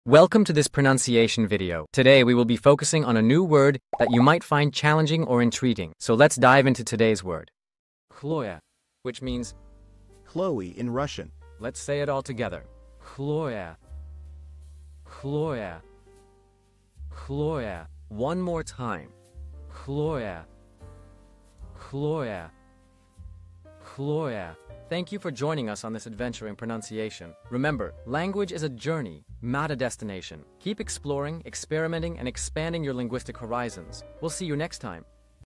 Welcome to this pronunciation video. Today we will be focusing on a new word that you might find challenging or intriguing. So let's dive into today's word. Хлоя, which means Chloe in Russian. Let's say it all together. Хлоя. Хлоя. Хлоя. One more time. Хлоя. Хлоя. Хлоя. Thank you for joining us on this adventure in pronunciation. Remember, language is a journey, not a destination. Keep exploring, experimenting, and expanding your linguistic horizons. We'll see you next time.